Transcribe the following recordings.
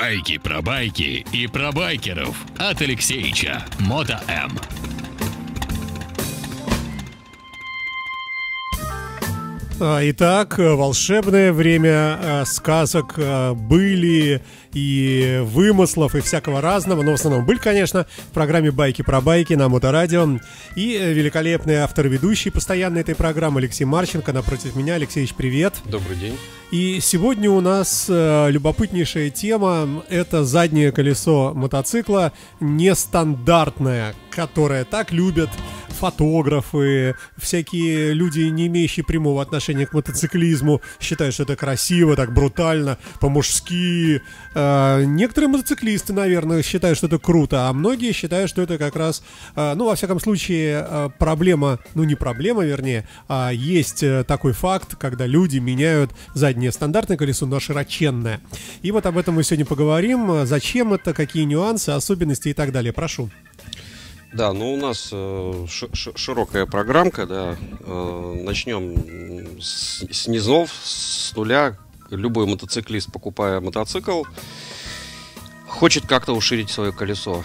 Байки про байки и про байкеров от Алексеича Мото М. Итак, волшебное время сказок, были и вымыслов, и всякого разного, но в основном быль, конечно, в программе «Байки про байки» на Моторадио. И великолепный автор-ведущий постоянно этой программы Алексей Марченко напротив меня. Алексеич, привет. Добрый день. И сегодня у нас любопытнейшая тема – это заднее колесо мотоцикла, нестандартное, которое так любят фотографы, всякие люди, не имеющие прямого отношения к мотоциклизму, считают, что это красиво, так брутально, по-мужски. Некоторые мотоциклисты, наверное, считают, что это круто, а многие считают, что это как раз, во всяком случае, проблема, не проблема, вернее, а есть такой факт, когда люди меняют заднее стандартное колесо на широченное. И вот об этом мы сегодня поговорим. Зачем это, какие нюансы, особенности и так далее. Прошу. Да, у нас широкая программка, да. Начнем с низов, с нуля. Любой мотоциклист, покупая мотоцикл, хочет как-то уширить свое колесо.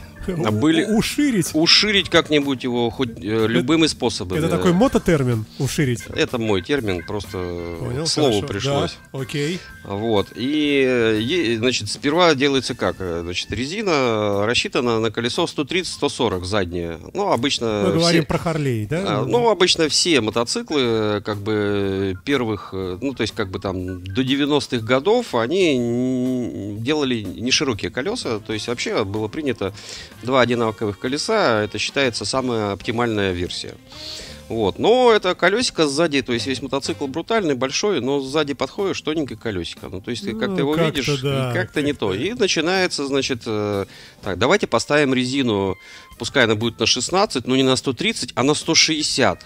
Уширить как-нибудь его хоть любыми способами. Это такой мототермин, уширить? Это мой термин, просто понял, к слову хорошо. пришлось. Да, окей. Вот. И, значит, сперва делается как? Значит, резина рассчитана на колесо 130-140 заднее. Обычно мы говорим про Харлей, да? Обычно все мотоциклы, как бы, первых, то есть, как бы там, до 90-х годов, они делали не широкие колеса. То есть, вообще было принято два одинаковых колеса, это считается самая оптимальная версия. Вот. Но это колесико сзади, то есть весь мотоцикл брутальный, большой, но сзади подходишь, тоненькое колесико. То есть ты как-то его видишь, да, и как-то не то. И начинается, значит, так, давайте поставим резину, пускай она будет на 16, но не на 130, а на 160.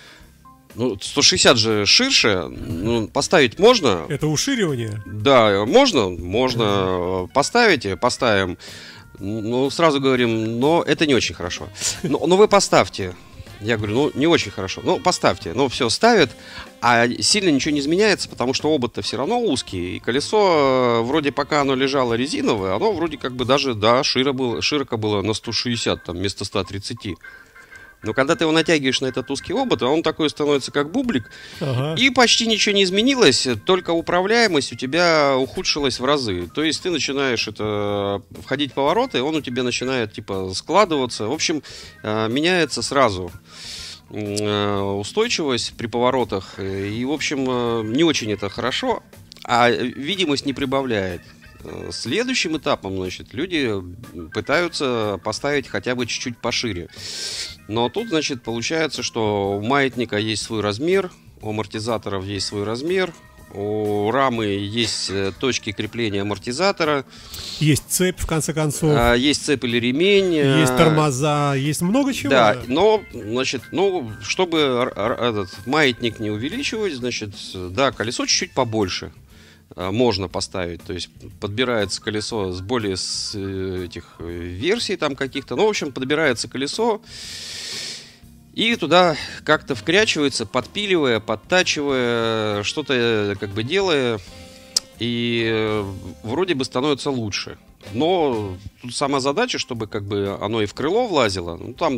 160 же ширше, поставить можно. Это уширивание? Да, можно поставим. Сразу говорим, но это не очень хорошо. Но вы поставьте. Я говорю, не очень хорошо. Поставьте. Все, ставят, а сильно ничего не изменяется, потому что обод-то все равно узкий. И колесо, вроде пока оно лежало резиновое, оно вроде как бы даже, да, широко было на 160, там, вместо 130. Но когда ты его натягиваешь на этот узкий обод, он такой становится как бублик, и почти ничего не изменилось, только управляемость у тебя ухудшилась в разы. То есть ты начинаешь входить в повороты, он у тебя начинает складываться. В общем, меняется сразу устойчивость при поворотах. И, в общем, не очень это хорошо, а видимость не прибавляет. Следующим этапом, значит, люди пытаются поставить хотя бы чуть-чуть пошире. Но тут, значит, получается, что у маятника есть свой размер, у амортизаторов есть свой размер, у рамы есть точки крепления амортизатора. Есть цепь, в конце концов. Есть цепь или ремень. Есть тормоза, есть много чего. Да, но, значит, чтобы этот маятник не увеличивать, значит, да, колесо чуть-чуть побольше можно поставить, то есть подбирается колесо с более этих версий там каких-то, в общем, подбирается колесо и туда как-то вкрячивается, подпиливая, подтачивая, что-то как бы делая, и вроде бы становится лучше. Но тут сама задача, чтобы как бы оно и в крыло влазило.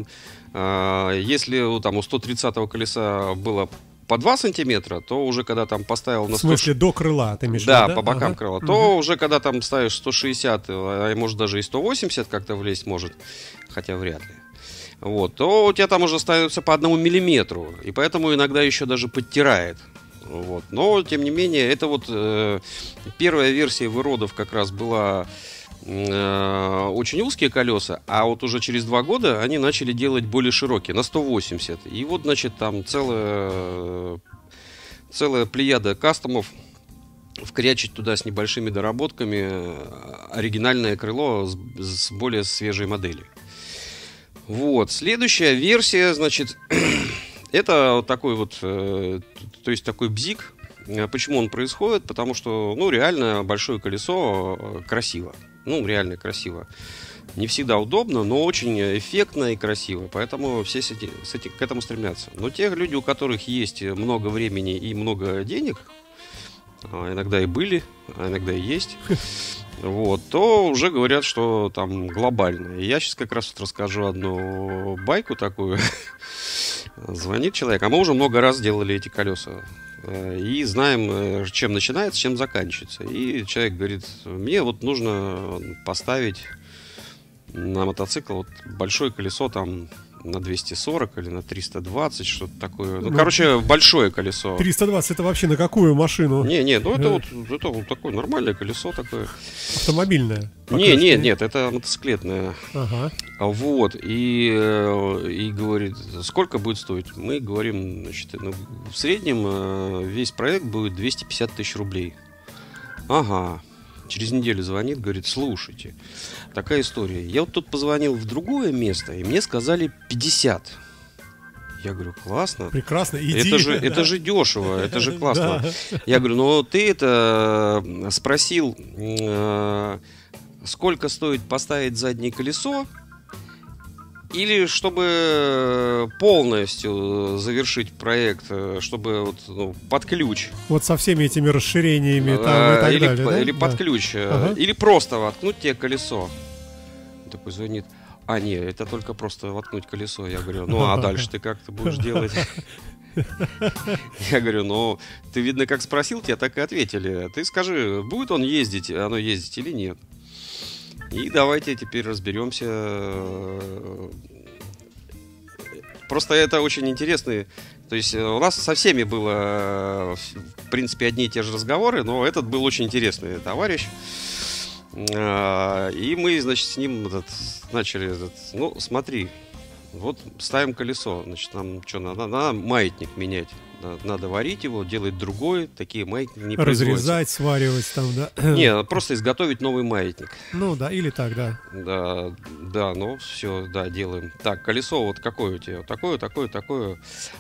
Если у 130-го колеса было по 2 сантиметра, то уже когда там поставил на 100... В смысле, до крыла ты имеешь в виду, да? По бокам крыла. То уже когда там ставишь 160, а может даже и 180 как-то влезть может, хотя вряд ли. Вот, то у тебя там уже ставится по 1 миллиметру, и поэтому иногда еще даже подтирает. Вот. Но, тем не менее, это первая версия выродов как раз была очень узкие колеса, а вот уже через 2 года они начали делать более широкие, на 180. И вот, значит, там целая плеяда кастомов вкрячить туда с небольшими доработками оригинальное крыло с более свежей модели. Вот, следующая версия, значит, это вот такой то есть такой бзик. Почему он происходит? Потому что, реально большое колесо красиво. Реально красиво. Не всегда удобно, но очень эффектно и красиво. Поэтому все к этому стремятся. Но те люди, у которых есть много времени и много денег, иногда и были, а иногда и есть, вот, то уже говорят, что там глобально. И я сейчас как раз вот расскажу одну байку такую. Звонит человек, а мы уже много раз делали эти колеса. И знаем, чем начинается, чем заканчивается. И человек говорит, мне вот нужно поставить на мотоцикл вот большое колесо там на 240 или на 320, что-то такое. Ну, короче, большое колесо. 320 это вообще на какую машину? Не, ну это вот такое нормальное колесо такое. Автомобильное? Нет, это мотоциклетное. Ага. Вот, и говорит, сколько будет стоить? Мы говорим, значит, ну, в среднем весь проект будет 250 тысяч рублей. Ага. Через неделю звонит, говорит, слушайте, такая история. Я вот тут позвонил в другое место, и мне сказали 50. Я говорю, классно. Прекрасно, иди. Это же дешево, это же классно. Я говорю, ну ты это спросил, сколько стоит поставить заднее колесо, или чтобы полностью завершить проект, чтобы вот, ну, под ключ. Вот со всеми этими расширениями там и так далее, да? Или под ключ. Или просто воткнуть тебе колесо. Он такой звонит. А, нет, это только просто воткнуть колесо. Я говорю, ну а дальше ты как ты будешь делать? Я говорю, ну ты, видно, как спросил, тебе так и ответили. Ты скажи, будет он ездить, оно ездить или нет? И давайте теперь разберемся. Просто это очень интересно. То есть у нас со всеми было, в принципе, одни и те же разговоры, но этот был очень интересный товарищ. И мы, значит, с ним начали, ну, смотри, вот ставим колесо, значит, нам что, надо маятник менять. Надо варить его, делать другой, такие маятники не производятся. Разрезать, сваривать там, да? Не, просто изготовить новый маятник. Ну да, или так, да. Да, ну все, да, делаем. Так, колесо вот какое у тебя? Такое.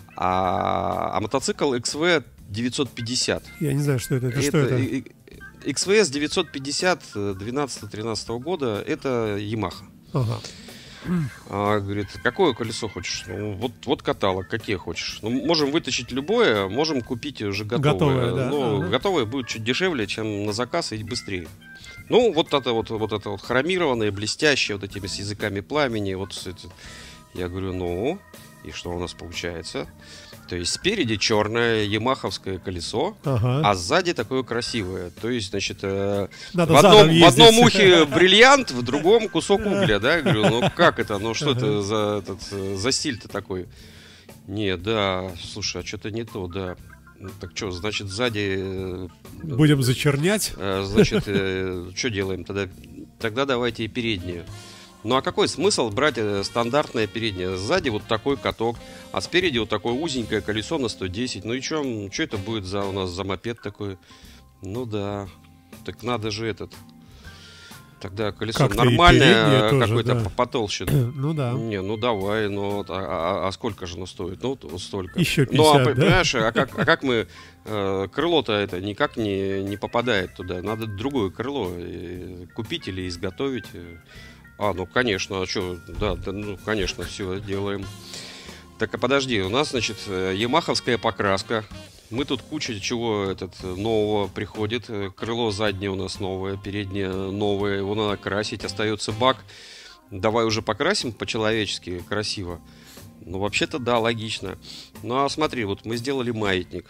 А мотоцикл XV 950. Я не знаю, что это. Что это? XVS 950 12-13 года, это Yamaha. Ага. Говорит, какое колесо хочешь? Ну, вот каталог, какие хочешь. Ну, можем вытащить любое, можем купить уже готовое. Да. Но готовое будет чуть дешевле, чем на заказ, и быстрее. Ну, вот это вот хромированное, блестящее, вот этими с языками пламени. Вот это. Я говорю, ну, и что у нас получается? То есть спереди черное ямаховское колесо, а сзади такое красивое. То есть, значит, в одном ухе бриллиант, в другом кусок угля, да? Я говорю, ну как это? Ну что это за стиль-то такой? Не, да, слушай, а что-то не то, да. Так что, значит, сзади... Будем зачернять? Значит, что делаем тогда? Тогда давайте и переднюю. Ну а какой смысл брать стандартное переднее? Сзади вот такой каток, а спереди вот такое узенькое колесо на 110. Ну и что это будет у нас за мопед такой? Ну да, так надо же тогда колесо как нормальное, какое-то потолще. Ну да. Не, ну давай, ну а сколько же оно стоит? Ну вот столько. Еще 50, ну, да? Понимаешь, а как мы... крыло-то это никак не попадает туда. Надо другое крыло купить или изготовить. Ну, конечно, а что, да, ну, конечно, все делаем. Так, а подожди, у нас, значит, ямаховская покраска. Мы тут куча чего нового приходит. Крыло заднее у нас новое, переднее новое. Его надо красить, остается бак. Давай уже покрасим по-человечески, красиво. Ну, вообще-то, да, логично. Ну, а смотри, вот мы сделали маятник.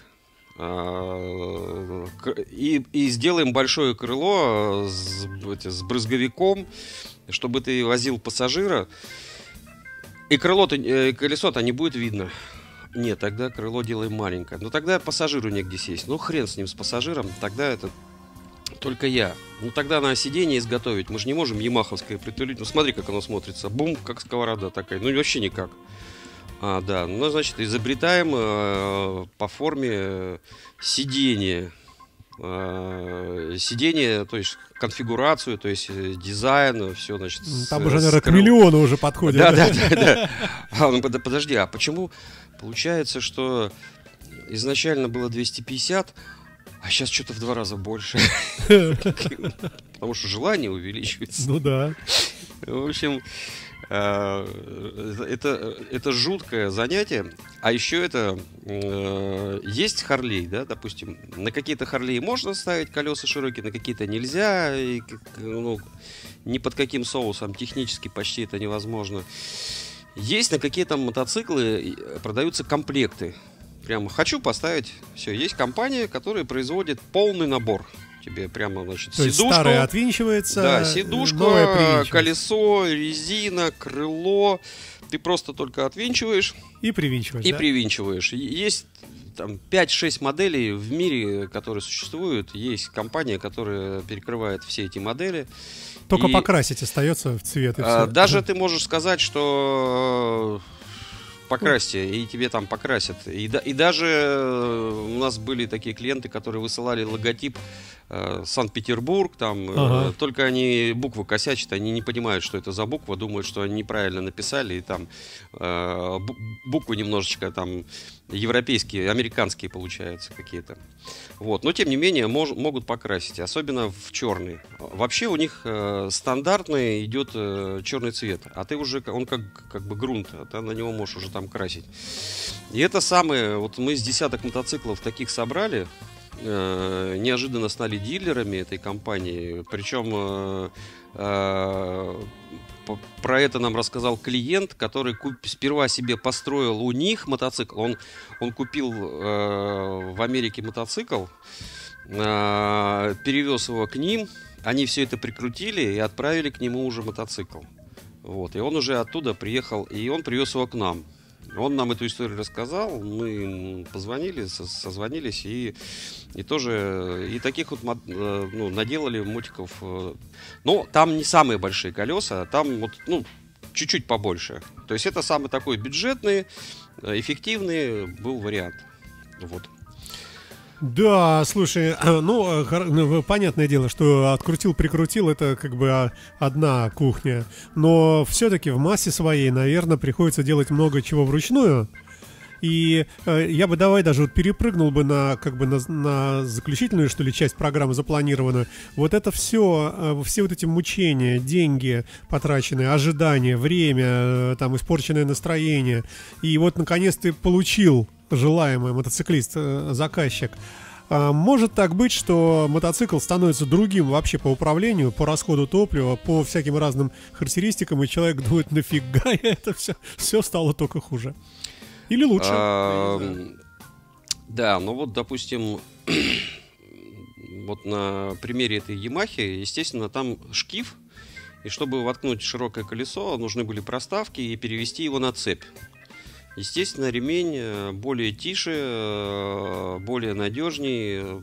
И сделаем большое крыло с брызговиком, чтобы ты возил пассажира, и колесо-то не будет видно. Нет, тогда крыло делаем маленькое. Но тогда пассажиру негде сесть. Ну хрен с ним, с пассажиром, тогда это только я. Ну тогда на сиденье изготовить. Мы же не можем ямаховское притулить. Ну смотри, как оно смотрится. Бум, как сковорода такая. Ну вообще никак. Да, ну значит изобретаем по форме сиденье. Сиденье, то есть конфигурацию, то есть дизайн, все, значит. Там уже, наверное, к миллиону уже подходит. Да. Ну подожди, а почему получается, что изначально было 250, а сейчас что-то в 2 раза больше? Потому что желание увеличивается. Ну да. В общем, это жуткое занятие. А еще это есть Харлей, да, допустим, на какие-то Харлей можно ставить колеса широкие, на какие-то нельзя, и, ну, ни под каким соусом технически почти это невозможно. Есть на какие-то мотоциклы продаются комплекты. Прямо хочу поставить, все, есть компания, которая производит полный набор. Тебе прямо, значит, то сидушку. Старое отвинчивается, да, сидушка, колесо, резина, крыло. Ты просто только отвинчиваешь. И привинчиваешь. И привинчиваешь. Есть там 5-6 моделей в мире, которые существуют. Есть компания, которая перекрывает все эти модели. Только покрасить остается в цвет. И все. Даже ты можешь сказать, что покрасьте, и тебе там покрасят. И даже у нас были такие клиенты, которые высылали логотип Санкт-Петербург, там, только они буквы косячат, они не понимают, что это за буква, думают, что они неправильно написали, и там буквы немножечко там европейские, американские получаются какие-то. Вот. Но, тем не менее, могут покрасить, особенно в черный. Вообще у них стандартный идет черный цвет, а ты уже, он как бы грунт, а ты на него можешь уже там красить. И это самое, вот мы с десяток мотоциклов таких собрали, неожиданно стали дилерами этой компании. Причем про это нам рассказал клиент, который сперва себе построил у них мотоцикл. Он купил в Америке мотоцикл, перевез его к ним, они все это прикрутили и отправили к нему уже мотоцикл. Вот. И он уже оттуда приехал, и он привез его к нам. Он нам эту историю рассказал, мы позвонили, созвонились и тоже и таких вот ну, наделали мотиков. Но там не самые большие колеса, там вот, ну, чуть-чуть побольше. То есть это самый такой бюджетный, эффективный был вариант. Вот. Да, слушай, ну, понятное дело, что открутил-прикрутил, это как бы одна кухня. Но все-таки в массе своей, наверное, приходится делать много чего вручную. И я бы давай даже вот перепрыгнул бы на, как бы на заключительную, что ли, часть программы запланированную. Вот это все вот эти мучения, деньги потраченные, ожидания, время, там, испорченное настроение. И вот, наконец, ты получил желаемый мотоциклист, заказчик. Может так быть, что мотоцикл становится другим вообще по управлению, по расходу топлива, по всяким разным характеристикам, и человек думает, нафига я это все стало только хуже. Или лучше. Да, ну вот, допустим, вот на примере этой Ямахи, естественно, там шкив, и чтобы воткнуть широкое колесо, нужны были проставки и перевести его на цепь. Естественно, ремень более тише, более надежней.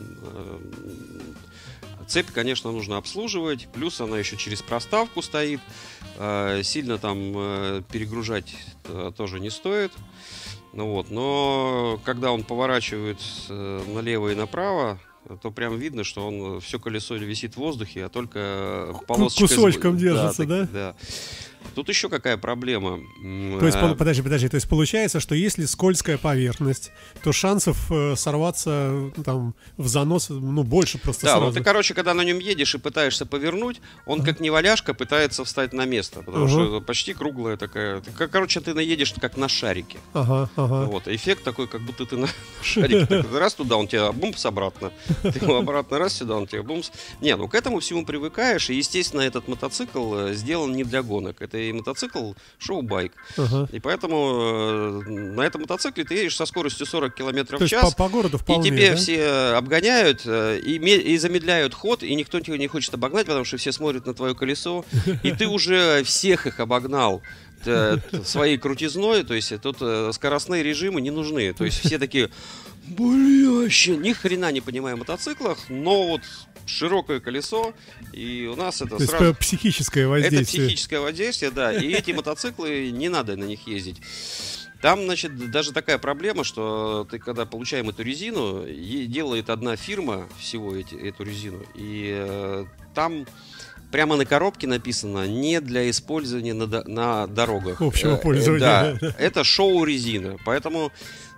Цепь, конечно, нужно обслуживать. Плюс она еще через проставку стоит. Сильно там перегружать тоже не стоит. Ну вот. Но когда он поворачивает налево и направо, то прям видно, что он все колесо висит в воздухе, а только полосочка кусочком держится, да? Да. Тут еще какая проблема. То есть, подожди, то есть получается, что если скользкая поверхность, то шансов сорваться там в занос, ну, больше просто да, сразу. ну ты, короче, когда на нем едешь и пытаешься повернуть, он как неваляшка пытается встать на место, потому что почти круглая такая. Короче, ты наедешь как на шарике. Вот, эффект такой, как будто ты на шарике. Раз туда, он тебе бумс обратно. Ты его обратно раз сюда, он тебе бумс. Не, ну к этому всему привыкаешь, и, естественно, этот мотоцикл сделан не для гонок. Это и мотоцикл шоу-байк. И поэтому на этом мотоцикле ты едешь со скоростью 40 км в час. По городу вполне, и тебе, да? все обгоняют и замедляют ход, и никто тебя не хочет обогнать, потому что все смотрят на твое колесо, и ты уже всех их обогнал своей крутизной. То есть тут скоростные режимы не нужны. То есть все такие, вообще ни хрена не понимаю в мотоциклах, но вот широкое колесо, и у нас это сразу... Это психическое воздействие. Это психическое воздействие, да. И эти мотоциклы, не надо на них ездить. Там, значит, даже такая проблема, что ты, когда получаем эту резину, делает одна фирма всего эту резину, и там прямо на коробке написано «не для использования на дорогах». Общего пользования. Да, это шоу-резина, поэтому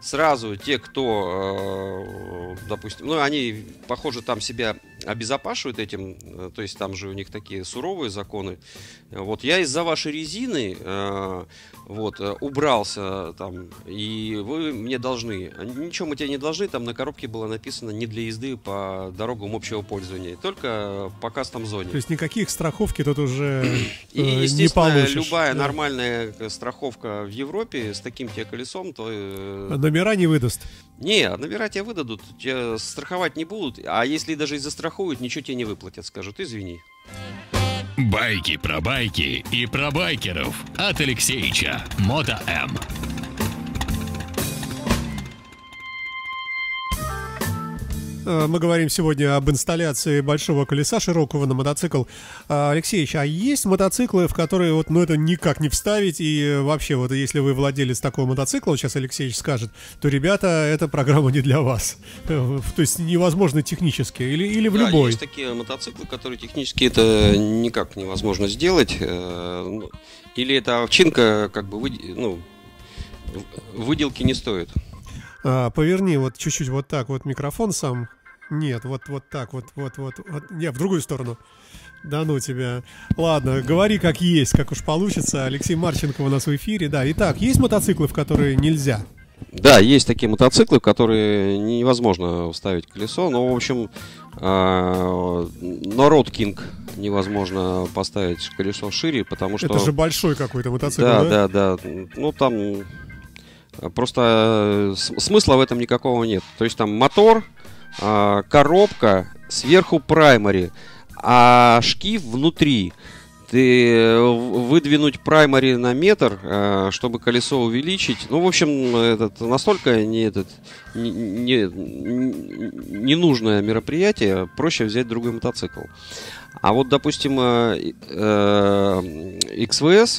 сразу те, кто, допустим, ну, они, похоже, там себя обезопашивают этим, то есть там же у них такие суровые законы. Вот я из-за вашей резины вот убрался там, и вы мне должны. Ничего мы тебе не должны, там на коробке было написано не для езды по дорогам общего пользования, только по кастом-зоне. То есть никаких страховки тут уже и, не получишь. Любая нормальная страховка в Европе с таким тебе колесом, то... Номера не выдаст? Не, номера тебе выдадут, тебя страховать не будут, а если даже и застрахуют, ничего тебе не выплатят, скажут, извини. Байки про байки и про байкеров от Алексеича. Мото М. Мы говорим сегодня об инсталляции большого колеса широкого на мотоцикл. Алексеич, а есть мотоциклы, в которые вот, ну, это никак не вставить, и вообще, вот если вы владелец такого мотоцикла, вот сейчас Алексеич скажет, то, ребята, эта программа не для вас. То есть невозможно технически, или в любой. Есть такие мотоциклы, которые технически это никак невозможно сделать. Или эта овчинка, как бы, выделки не стоит. Поверни вот чуть-чуть вот так вот микрофон сам. Нет, вот так вот. Не, в другую сторону. Да ну тебя. Ладно, говори как есть, как уж получится. Алексей Марченко у нас в эфире. Да, итак, есть мотоциклы, в которые нельзя? Да, есть такие мотоциклы, в которые невозможно вставить колесо. Но, в общем, на Road King невозможно поставить колесо шире, потому что... Это же большой какой-то мотоцикл, да? Да. Ну, там... Просто смысла в этом никакого нет. То есть там мотор, коробка, сверху праймари, а шкив внутри. Ты выдвинуть праймари на метр, чтобы колесо увеличить. Ну, в общем, это настолько ненужное мероприятие, проще взять другой мотоцикл. А вот, допустим, XVS...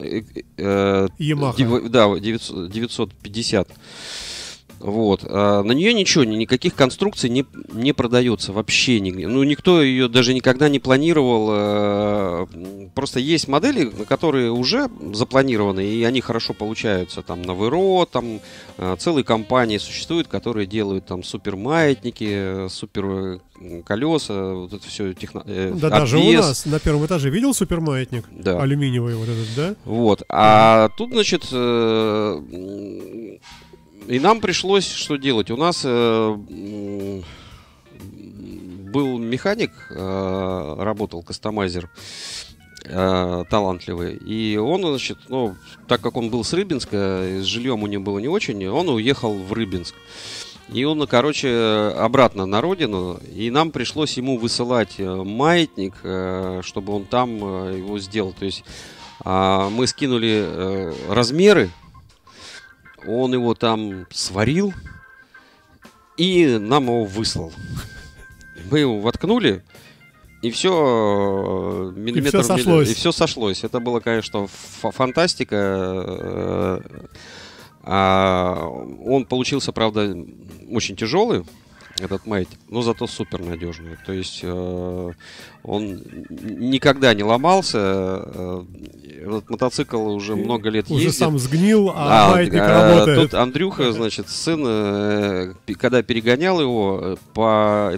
Yamaha. Да, 950. Вот. На нее ничего, никаких конструкций не продается вообще нигде. Ну, никто ее даже никогда не планировал. Просто есть модели, которые уже запланированы, и они хорошо получаются. Там на ВРО, там целые компании существуют, которые делают там супермаятники, супер колеса, вот это все Да, даже у нас на первом этаже видел супермаятник? Да. Алюминиевый вот этот, да? Вот. А тут, значит, и нам пришлось что делать? У нас был механик, работал кастомайзер талантливый, и он, значит, ну, так как он был с Рыбинска, с жильем у него было не очень, он уехал в Рыбинск. И он, короче, обратно на родину, и нам пришлось ему высылать маятник, чтобы он там его сделал. То есть мы скинули размеры, он его там сварил и нам его выслал. Мы его воткнули, и все миллиметр, и все сошлось. Это было, конечно, фантастика. Он получился, правда, очень тяжелый, этот маятник, но зато супер надежный. То есть он никогда не ломался. Этот мотоцикл уже много лет ездит. Уже сам сгнил, а маятник работает. Тут Андрюха, значит, сын, когда перегонял его по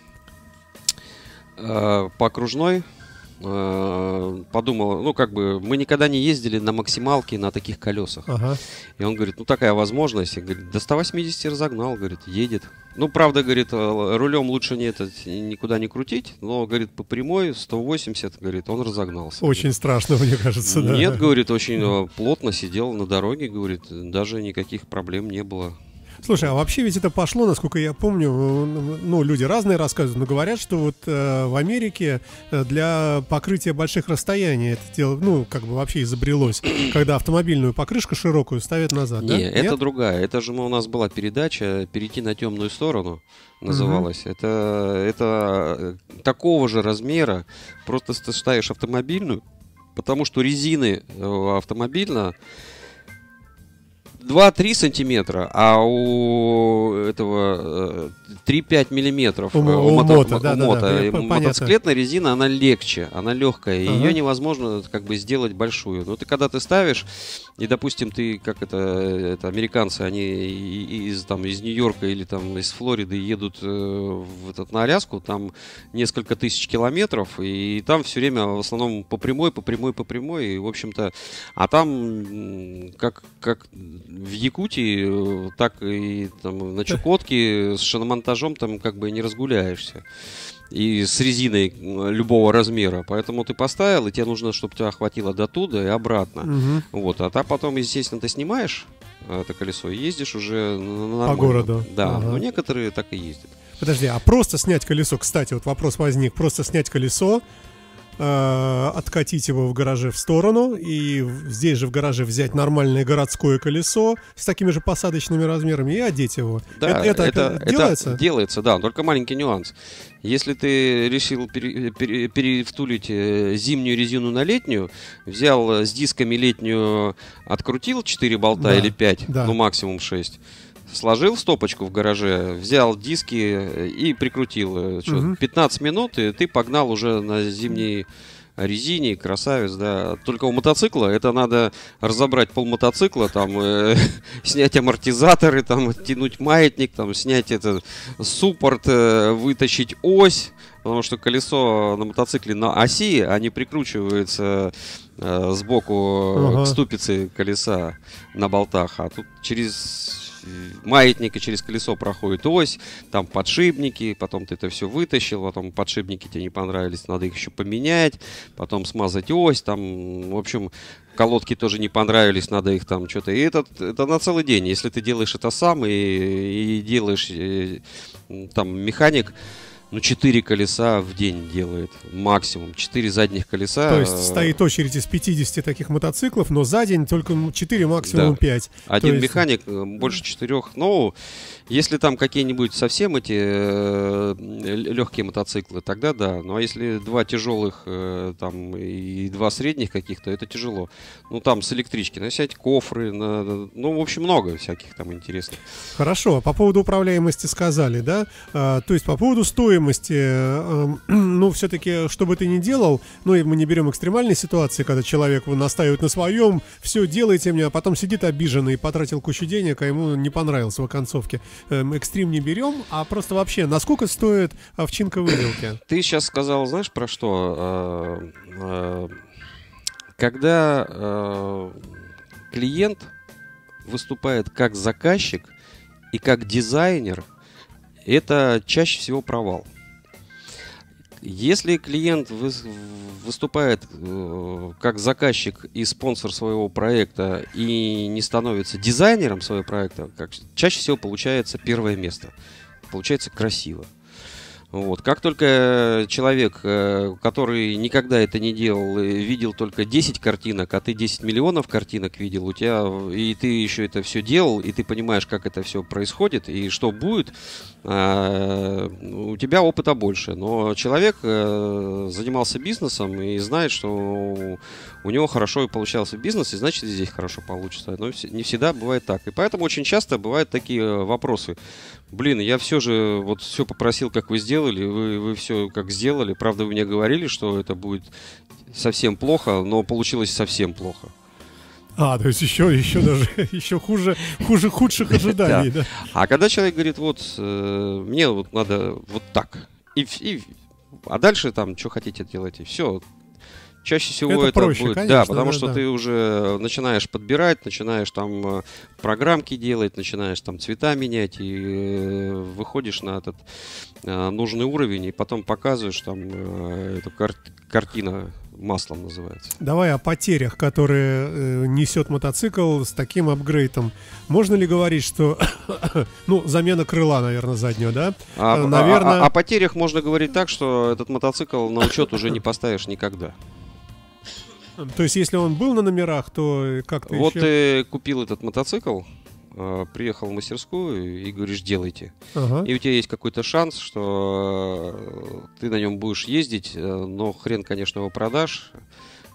окружной, подумал, ну, как бы, мы никогда не ездили на максималке на таких колесах. Ага. И он говорит, ну, такая возможность. И говорит, до 180 разогнал, говорит, едет. Ну, правда, говорит, рулем лучше никуда не крутить, но, говорит, по прямой 180, говорит, он разогнался. Очень страшно, мне кажется, да. Нет, говорит, очень плотно сидел на дороге, говорит, даже никаких проблем не было. Слушай, а вообще ведь это пошло, насколько я помню, ну, люди разные рассказывают, но говорят, что вот в Америке для покрытия больших расстояний это дело, ну, как бы вообще изобрелось, когда автомобильную покрышку широкую ставят назад, да? Нет, это другая. Это же у нас была передача «Перейти на темную сторону», называлась. Это такого же размера, просто ты ставишь автомобильную, потому что резины автомобильно 2-3 сантиметра, а у этого 3-5 миллиметров у мота, да. Мотоциклетная резина, она легче, она легкая, и ее невозможно как бы сделать большую. Но ты когда ты ставишь, и, допустим, ты, как это американцы, они из Нью-Йорка или там из Флориды едут на Аляску, там несколько тысяч километров, и там все время в основном по прямой, и, в общем-то, а там как в Якутии, так и там на Чукотке с шиномонтажом там как бы не разгуляешься. И с резиной любого размера. Поэтому ты поставил, и тебе нужно, чтобы тебя хватило до туда и обратно. Вот. А потом, естественно, ты снимаешь это колесо и ездишь уже нормально. По городу. Да, но некоторые так и ездят. Подожди, а просто снять колесо, кстати, вот вопрос возник, просто снять колесо, откатить его в гараже в сторону и здесь же в гараже взять нормальное городское колесо с такими же посадочными размерами и одеть его. Да, это делается? Это делается, да, только маленький нюанс. Если ты решил перевтулить зимнюю резину на летнюю, взял с дисками летнюю, открутил 4 болта или 5, ну максимум 6, сложил стопочку в гараже, взял диски и прикрутил. 15 минут, и ты погнал уже на зимней резине, красавец, да. Только у мотоцикла это надо разобрать полмотоцикла, там, снять амортизаторы, там, оттянуть маятник, там, снять этот суппорт, вытащить ось, потому что колесо на мотоцикле на оси, они прикручиваются сбоку к ступице колеса на болтах, а тут через маятник и через колесо проходит ось, там подшипники, потом ты это все вытащил, потом подшипники тебе не понравились, надо их еще поменять, потом смазать ось, там, в общем, колодки тоже не понравились, надо их там что-то, и это на целый день, если ты делаешь это сам и делаешь, там, механик, 4 колеса в день делает, максимум. 4 задних колеса. То есть стоит очередь из 50 таких мотоциклов, но за день только 4, максимум 5. Один механик, больше 4. Ну, если там какие-нибудь совсем эти легкие мотоциклы, тогда да. Ну, а если 2 тяжелых там и 2 средних каких-то, это тяжело. Ну, там с электрички, снять кофры, ну, в общем, много всяких там интересных. Хорошо, по поводу управляемости сказали, да? То есть по поводу стоимости, ну, все-таки, что бы ты ни делал, ну, и мы не берем экстремальные ситуации, когда человек настаивает на своем, все, делайте мне, а потом сидит обиженный и потратил кучу денег, а ему не понравилось в оконцовке. Экстрим не берем, а просто вообще, насколько стоит овчинка выделки? Ты сейчас сказал, знаешь, про что? Когда клиент выступает как заказчик и как дизайнер, это чаще всего провал. Если клиент выступает как заказчик и спонсор своего проекта и не становится дизайнером своего проекта, чаще всего получается первое место. Получается красиво. Вот. Как только человек, который никогда это не делал, видел только 10 картинок, а ты 10 миллионов картинок видел, у тебя, и ты еще это все делал, и ты понимаешь, как это все происходит, и что будет, у тебя опыта больше. Но человек занимался бизнесом и знает, что у него хорошо получался бизнес, и значит, и здесь хорошо получится. Но не всегда бывает так. И поэтому очень часто бывают такие вопросы. Блин, я все же вот все попросил, как вы сделали, вы все как сделали. Правда, вы мне говорили, что это будет совсем плохо, но получилось совсем плохо. То есть еще даже еще хуже худших ожиданий, да. А когда человек говорит, вот мне вот надо вот так, а дальше там что хотите делать, и все. Чаще всего это проще, будет, конечно, да, потому что ты уже начинаешь подбирать, начинаешь там программки делать, начинаешь там цвета менять и выходишь на этот нужный уровень и потом показываешь там эту картина маслом называется. Давай о потерях, которые несет мотоцикл с таким апгрейдом. Можно ли говорить, что ну, замена крыла, наверное, заднего, да? Наверное... О потерях можно говорить так, что этот мотоцикл на учет уже не поставишь никогда. То есть, если он был на номерах, то как-то вот еще... ты купил этот мотоцикл, приехал в мастерскую и говоришь, делайте. И у тебя есть какой-то шанс, что ты на нем будешь ездить, но хрен, конечно, его продашь.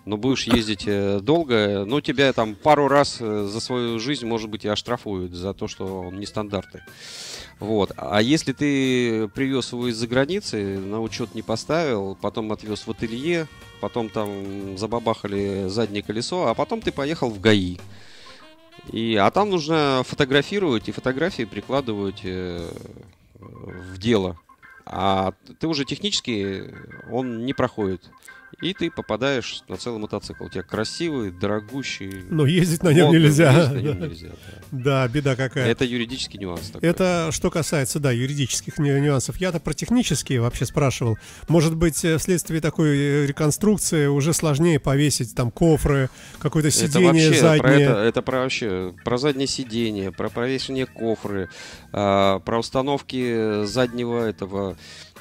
но будешь ездить долго, ну, тебя там пару раз за свою жизнь, может быть, и оштрафуют за то, что он нестандартный. Вот. А если ты привез его из-за границы, на учет не поставил, потом отвез в ателье, потом там забабахали заднее колесо, а потом ты поехал в ГАИ. А там нужно фотографировать, и фотографии прикладывать в дело. А ты уже технически, он не проходит. И ты попадаешь на целый мотоцикл. У тебя красивый, дорогущий. Но ездить на нем нельзя. Ездить на нем нельзя, да, беда какая. Это юридический нюанс такой. Это что касается, да, юридических нюансов. Я-то про технические вообще спрашивал. Может быть, вследствие такой реконструкции уже сложнее повесить там кофры, какое-то сиденье заднее. Это про заднее сиденье, про повешение кофры, про установки заднего этого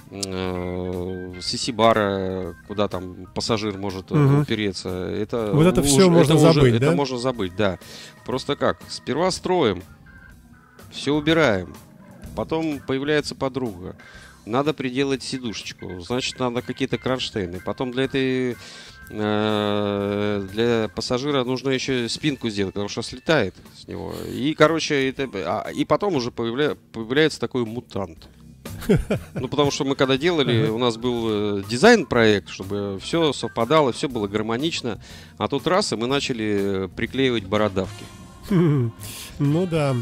сиси-бара, куда там пассажир может упереться. Вот это все можно забыть, да? Это можно забыть, да. Просто как? Сперва строим, все убираем, потом появляется подруга. Надо приделать сидушечку, значит, надо какие-то кронштейны. Потом для пассажира нужно еще спинку сделать, потому что слетает с него. И, короче, и потом уже появляется такой мутант. Ну, потому что мы когда делали, у нас был дизайн-проект, чтобы все совпадало, все было гармонично. А тут раз, и мы начали приклеивать бородавки. Ну да.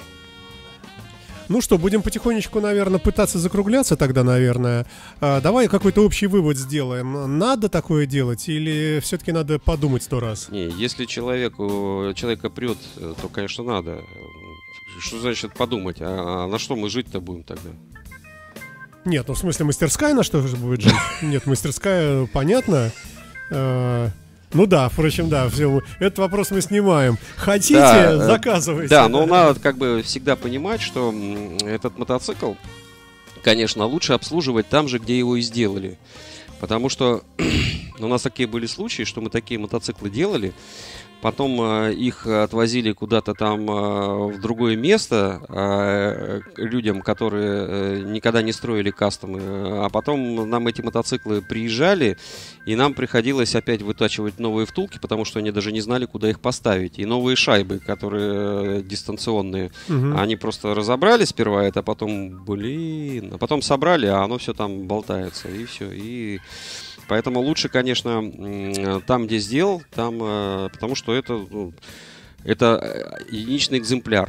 Ну что, будем потихонечку, наверное, пытаться закругляться тогда, наверное. Давай какой-то общий вывод сделаем. Надо такое делать или все-таки надо подумать 100 раз? Не, если человека прет, то, конечно, надо. Что значит подумать? А на что мы жить-то будем тогда? Нет, ну в смысле мастерская на что же будет жить? Нет, мастерская, понятно. Ну да, впрочем, да, все, этот вопрос мы снимаем. Хотите, да, заказывайте. Да, но надо как бы всегда понимать, что этот мотоцикл, конечно, лучше обслуживать там же, где его и сделали. Потому что у нас такие были случаи, что мы такие мотоциклы делали, потом их отвозили куда-то там в другое место людям, которые никогда не строили кастомы, а потом нам эти мотоциклы приезжали, и нам приходилось опять вытачивать новые втулки, потому что они даже не знали, куда их поставить. И новые шайбы, которые дистанционные, они просто разобрали сперва это, а потом, а потом собрали, а оно все там болтается, и все, и... Поэтому лучше, конечно, там, где сделал, там, потому что это единичный экземпляр.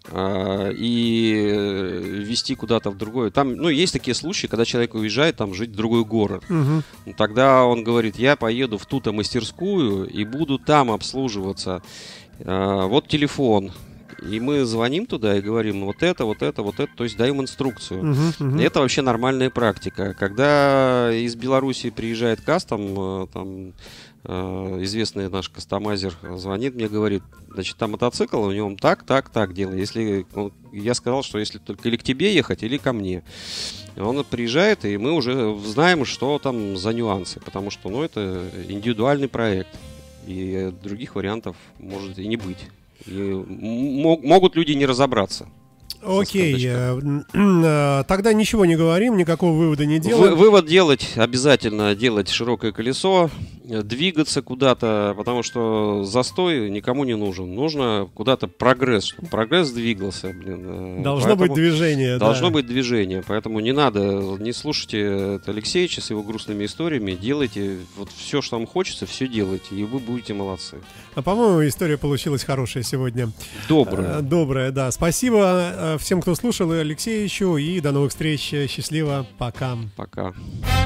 И везти куда-то в другой. Там, ну, есть такие случаи, когда человек уезжает там жить в другой город. Тогда он говорит: я поеду в ту-то мастерскую и буду там обслуживаться. Вот телефон. И мы звоним туда и говорим: вот это, то есть даем инструкцию. Это вообще нормальная практика. Когда из Беларуси приезжает кастом, там известный наш кастомайзер звонит мне, говорит: значит, там мотоцикл, у него так делай. Если я сказал, что если только или к тебе ехать, или ко мне. Он приезжает, и мы уже знаем, что там за нюансы, потому что, ну, это индивидуальный проект, и других вариантов может и не быть. И могут люди не разобраться. Окей, тогда ничего не говорим, никакого вывода не делаем. Вывод делать, обязательно делать широкое колесо, двигаться куда-то, потому что застой никому не нужен. Нужно куда-то прогресс, чтобы прогресс двигался. Должно быть движение. Должно быть движение, поэтому не надо, не слушайте Алексеевича с его грустными историями, делайте вот все, что вам хочется, все делайте, и вы будете молодцы. А по-моему, история получилась хорошая сегодня. Добрая. Добрая, да. Спасибо всем, кто слушал, и Алексеевичу, и до новых встреч. Счастливо. Пока. Пока.